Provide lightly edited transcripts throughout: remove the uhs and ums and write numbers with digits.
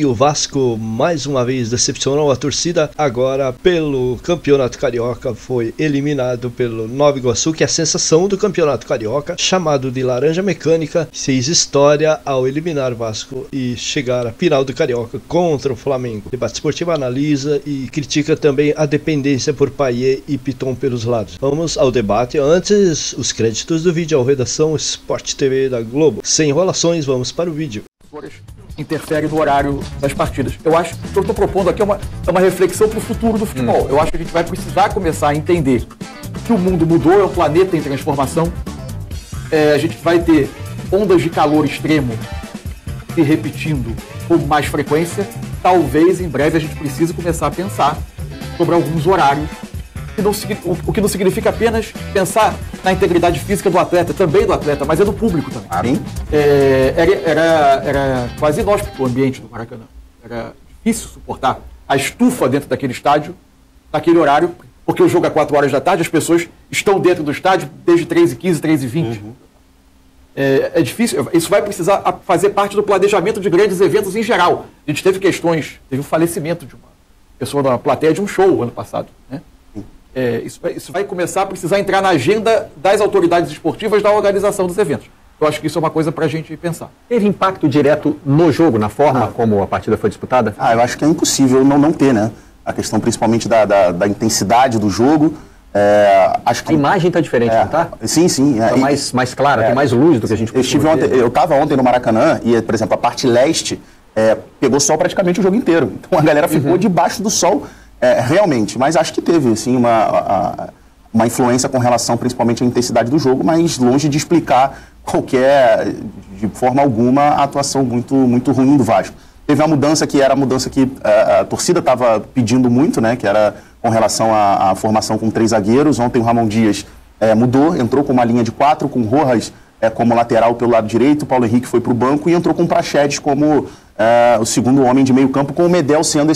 E o Vasco mais uma vez decepcionou a torcida. Agora pelo Campeonato Carioca foi eliminado pelo Nova Iguaçu, que é a sensação do Campeonato Carioca, chamado de Laranja Mecânica. Fez história ao eliminar o Vasco e chegar à final do Carioca contra o Flamengo. O Debate Esportivo analisa e critica também a dependência por Payet e Piton pelos lados. Vamos ao debate. Antes, os créditos do vídeo, a redação Sport TV da Globo. Sem enrolações, vamos para o vídeo. Interfere no horário das partidas. Eu acho que o que eu estou propondo aqui é uma reflexão para o futuro do futebol. Eu acho que a gente vai precisar começar a entender que o mundo mudou, é um planeta em transformação. A gente vai ter ondas de calor extremo se repetindo com mais frequência. Talvez em breve a gente precise começar a pensar sobre alguns horários, o que não significa apenas pensar na integridade física do atleta, também do atleta, mas é do público também. Era quase inóspito o ambiente do Maracanã. Era difícil suportar a estufa dentro daquele estádio, naquele horário, porque o jogo é 4 horas da tarde, as pessoas estão dentro do estádio desde 3h15, 3h20. É difícil, isso vai precisar fazer parte do planejamento de grandes eventos em geral. A gente teve o falecimento de uma pessoa da plateia de um show ano passado, né? Isso vai começar a precisar entrar na agenda das autoridades esportivas da organização dos eventos. Eu acho que isso é uma coisa para a gente pensar. Teve impacto direto no jogo, na forma como a partida foi disputada? Eu acho que é impossível não ter, né? A questão principalmente da intensidade do jogo. Acho que a imagem está diferente, não está? Sim. Está mais clara, tem mais luz do que a gente costuma ver. Eu estava ontem no Maracanã e, por exemplo, a parte leste pegou sol praticamente o jogo inteiro. Então a galera ficou debaixo do sol. Realmente, mas acho que teve assim, uma influência com relação principalmente à intensidade do jogo, mas longe de explicar de forma alguma, a atuação muito ruim do Vasco. Teve uma mudança que era a mudança que a torcida estava pedindo muito, né, que era com relação à formação com 3 zagueiros. Ontem o Ramon Dias mudou, entrou com uma linha de 4, com Rojas como lateral pelo lado direito, o Paulo Henrique foi para o banco e entrou com o Praxedes como o segundo homem de meio campo, com o Medel sendo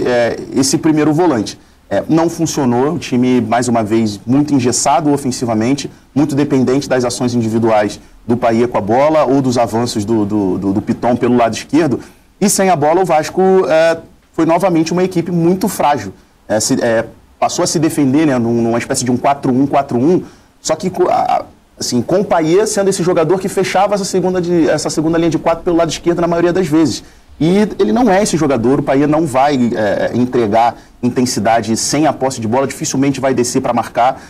esse primeiro volante. Não funcionou, o time, mais uma vez, muito engessado ofensivamente, muito dependente das ações individuais do Payet com a bola ou dos avanços do Piton pelo lado esquerdo. E sem a bola, o Vasco foi novamente uma equipe muito frágil. Passou a se defender, né, numa espécie de um 4-1, 4-1, só que assim, com o Payet sendo esse jogador que fechava essa segunda linha de 4 pelo lado esquerdo na maioria das vezes. E ele não é esse jogador, o Payet não vai entregar intensidade sem a posse de bola, dificilmente vai descer para marcar.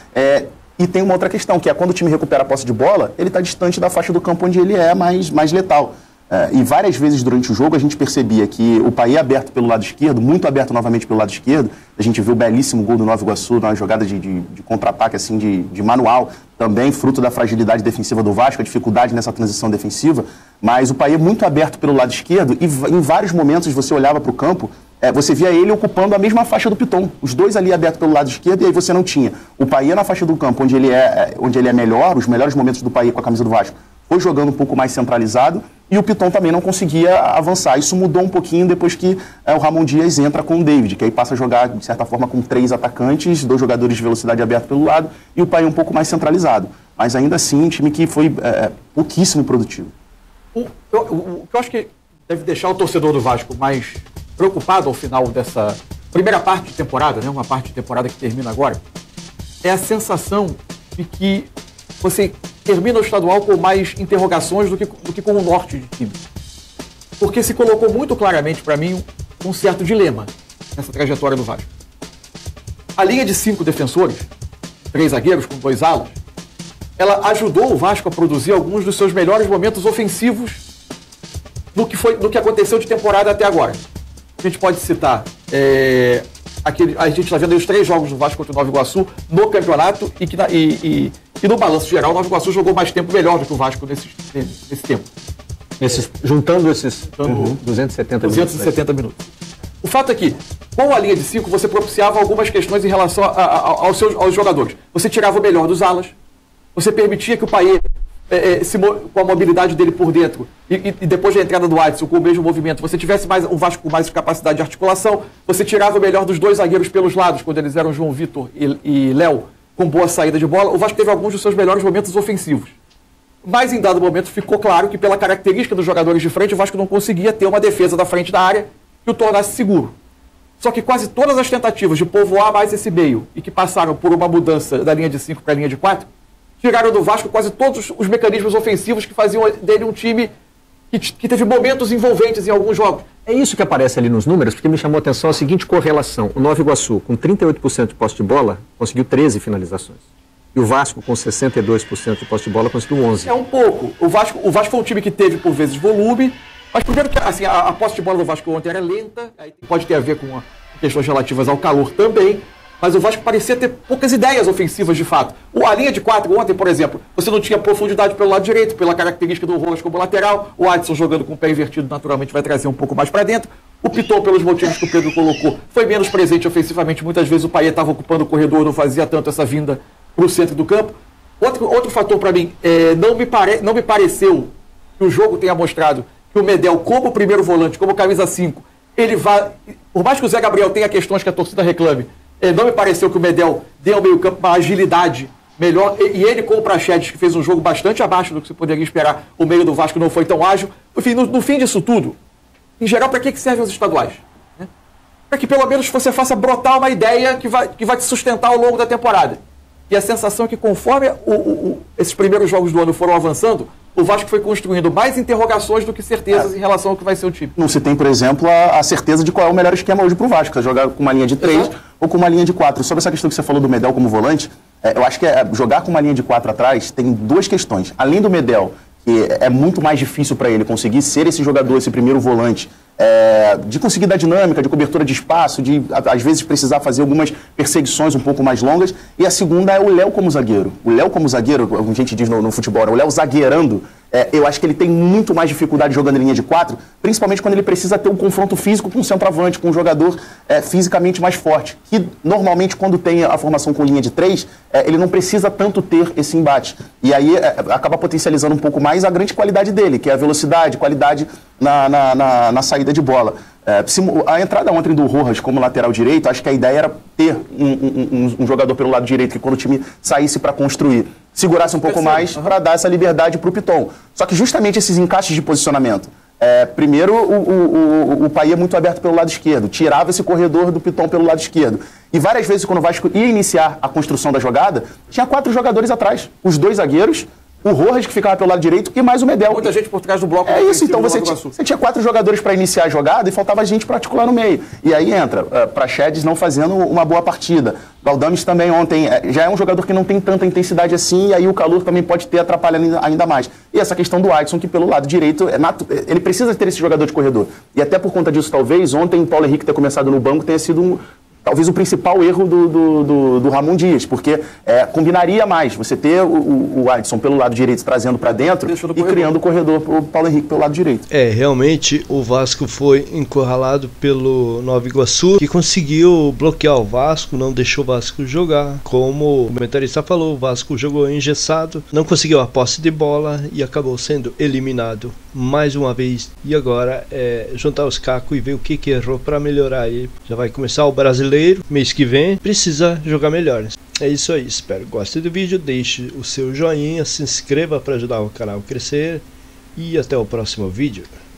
E tem uma outra questão, que é quando o time recupera a posse de bola, ele está distante da faixa do campo onde ele é mais letal. E várias vezes durante o jogo a gente percebia que o Payet aberto pelo lado esquerdo, muito aberto novamente pelo lado esquerdo, a gente viu o belíssimo gol do Nova Iguaçu, numa jogada de contra-ataque assim, de manual, também fruto da fragilidade defensiva do Vasco, a dificuldade nessa transição defensiva, mas o Payet muito aberto pelo lado esquerdo e em vários momentos você olhava para o campo, você via ele ocupando a mesma faixa do Piton, os dois ali abertos pelo lado esquerdo, e aí você não tinha o Payet na faixa do campo, onde ele é melhor, os melhores momentos do Payet com a camisa do Vasco, foi jogando um pouco mais centralizado, e o Piton também não conseguia avançar. Isso mudou um pouquinho depois que o Ramon Dias entra com o David, que aí passa a jogar, de certa forma, com 3 atacantes, 2 jogadores de velocidade aberta pelo lado, e o Payet um pouco mais centralizado. Mas ainda assim, um time que foi pouquíssimo produtivo. O que eu acho que deve deixar o torcedor do Vasco mais preocupado ao final dessa primeira parte de temporada, né, uma parte de temporada que termina agora, é a sensação de que você termina o estadual com mais interrogações do que com o norte de time. Porque se colocou muito claramente para mim um certo dilema nessa trajetória do Vasco. A linha de 5 defensores, 3 zagueiros com 2 alas, ela ajudou o Vasco a produzir alguns dos seus melhores momentos ofensivos no que aconteceu de temporada até agora. A gente pode citar a gente está vendo aí os 3 jogos do Vasco contra o Nova Iguaçu no campeonato e no balanço geral o Nova Iguaçu jogou mais tempo melhor do que o Vasco nesse tempo. Juntando esses 270 minutos. O fato é que, com a linha de 5, você propiciava algumas questões em relação aos jogadores. Você tirava o melhor dos alas, você permitia que o Payet, com a mobilidade dele por dentro, e depois da entrada do Adson, com o mesmo movimento, você tivesse um Vasco com mais capacidade de articulação, você tirava o melhor dos 2 zagueiros pelos lados, quando eles eram João Vitor e Léo, com boa saída de bola. O Vasco teve alguns dos seus melhores momentos ofensivos. Mas em dado momento ficou claro que, pela característica dos jogadores de frente, o Vasco não conseguia ter uma defesa da frente da área que o tornasse seguro. Só que quase todas as tentativas de povoar mais esse meio e que passaram por uma mudança da linha de 5 para a linha de 4, tiraram do Vasco quase todos os mecanismos ofensivos que faziam dele um time que teve momentos envolventes em alguns jogos. É isso que aparece ali nos números, porque me chamou a atenção a seguinte correlação. O Nova Iguaçu, com 38% de posse de bola, conseguiu 13 finalizações. E o Vasco, com 62% de posse de bola, conseguiu 11. É um pouco. O Vasco foi um time que teve, por vezes, volume, mas primeiro que assim, a posse de bola do Vasco ontem era lenta, aí pode ter a ver com questões relativas ao calor também, mas o Vasco parecia ter poucas ideias ofensivas de fato. A linha de 4 ontem, por exemplo, você não tinha profundidade pelo lado direito, pela característica do Rojas como lateral, o Adson jogando com o pé invertido naturalmente vai trazer um pouco mais para dentro, o Piton, pelos motivos que o Pedro colocou, foi menos presente ofensivamente, muitas vezes o Payet estava ocupando o corredor, não fazia tanto essa vinda para o centro do campo. Outro fator para mim, não me pareceu que o jogo tenha mostrado que o Medel, como primeiro volante, como camisa 5, ele vai, por mais que o Zé Gabriel tenha questões que a torcida reclame, não me pareceu que o Medel dê ao meio campo uma agilidade melhor, e ele com o Praxedes, que fez um jogo bastante abaixo do que se poderia esperar, o meio do Vasco não foi tão ágil. Enfim, no fim disso tudo, em geral, para que servem os estaduais? Para que pelo menos você faça brotar uma ideia que vai te sustentar ao longo da temporada. E a sensação é que conforme esses primeiros jogos do ano foram avançando, o Vasco foi construindo mais interrogações do que certezas em relação ao que vai ser o time. Não se tem, por exemplo, a certeza de qual é o melhor esquema hoje para o Vasco. Você jogar com uma linha de 3 ou com uma linha de 4. Sobre essa questão que você falou do Medel como volante, eu acho que jogar com uma linha de 4 atrás tem duas questões. Além do Medel, que é muito mais difícil para ele conseguir ser esse jogador, esse primeiro volante, de conseguir dar dinâmica, de cobertura de espaço, de às vezes precisar fazer algumas perseguições um pouco mais longas. E a segunda é o Léo como zagueiro. O Léo como zagueiro, como a gente diz no futebol, o Léo zagueirando, eu acho que ele tem muito mais dificuldade jogando em linha de 4, principalmente quando ele precisa ter um confronto físico com um centroavante, com um jogador fisicamente mais forte. Que normalmente quando tem a formação com linha de 3, ele não precisa tanto ter esse embate. E aí acaba potencializando um pouco mais a grande qualidade dele, que é a velocidade, qualidade na saída de bola. A entrada ontem do Rojas como lateral direito, acho que a ideia era ter um jogador pelo lado direito que quando o time saísse para construir, segurasse um pouco mais para dar essa liberdade para o Piton. Só que justamente esses encaixes de posicionamento, primeiro o Payet muito aberto pelo lado esquerdo, tirava esse corredor do Piton pelo lado esquerdo. E várias vezes quando o Vasco ia iniciar a construção da jogada, tinha 4 jogadores atrás, os 2 zagueiros, o Rojas, que ficava pelo lado direito, e mais o Medel. Muita gente por trás do bloco. É isso, então você tinha 4 jogadores para iniciar a jogada e faltava gente para articular no meio. E aí entra Praxedes não fazendo uma boa partida. Galdames também ontem já é um jogador que não tem tanta intensidade assim, e aí o calor também pode ter atrapalhado ainda mais. E essa questão do Adson, que pelo lado direito, ele precisa ter esse jogador de corredor. E até por conta disso, talvez, ontem Paulo Henrique ter começado no banco tenha sido talvez o principal erro do Ramon Dias, porque combinaria mais você ter o Adson pelo lado direito trazendo para dentro e criando o corredor para o Paulo Henrique pelo lado direito. Realmente o Vasco foi encurralado pelo Nova Iguaçu, que conseguiu bloquear o Vasco, não deixou o Vasco jogar. Como o comentarista falou, o Vasco jogou engessado, não conseguiu a posse de bola e acabou sendo eliminado mais uma vez. E agora juntar os cacos e ver o que errou para melhorar aí. Já vai começar o brasileiro mês que vem, precisa jogar melhor. É isso aí, espero que goste do vídeo, deixe o seu joinha, se inscreva para ajudar o canal a crescer e até o próximo vídeo.